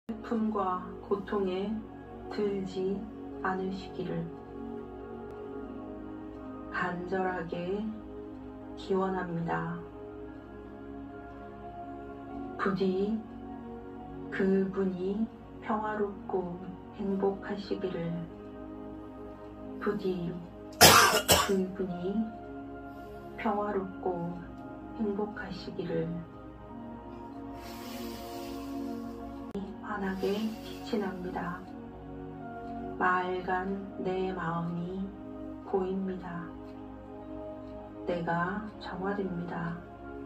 슬픔과 고통에 들지 않으시기를 간절하게 기원합니다. 부디 그분이 평화롭고 행복하시기를, 부디 그분이 평화롭고 행복하시기를. 환하게 빛이 납니다. 맑은 내 마음이 보입니다. 내가 정화됩니다.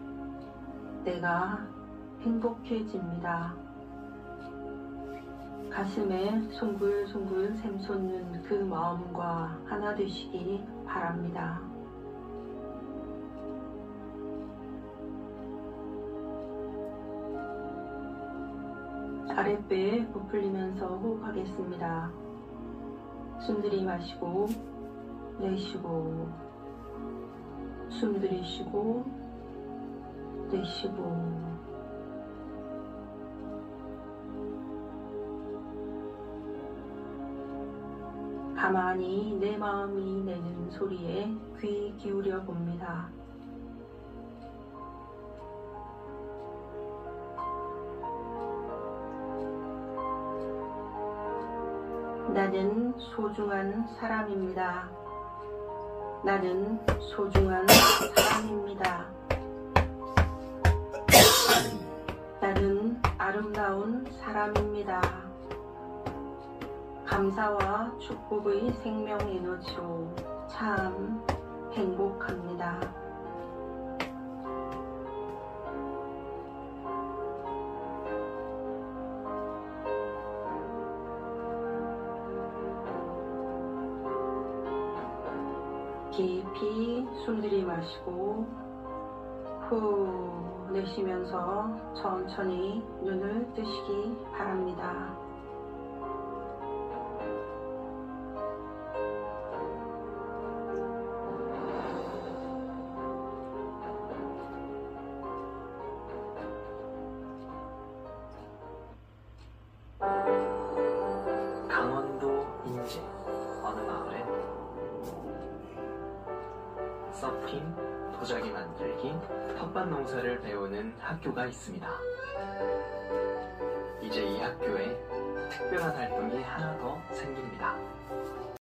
내가 행복해집니다. 가슴에 송글송글 샘솟는 그 마음과 하나 되시기 바랍니다. 아랫배에 부풀리면서 호흡하겠습니다. 숨 들이마시고 내쉬고, 숨 들이쉬고 내쉬고. 가만히 내 마음이 내는 소리에 귀 기울여 봅니다. 나는 소중한 사람입니다. 나는 소중한 사람입니다. 나는 아름다운 사람입니다. 감사와 축복의 생명 에너지로 참 행복합니다. 깊이 숨 들이마시고 후 내쉬면서 천천히 눈을 뜨시기 바랍니다. 강원도 인제 어느 마을에 서핑, 도자기 만들기, 텃밭 농사를 배우는 학교가 있습니다. 이제 이 학교에 특별한 활동이 하나 더 생깁니다.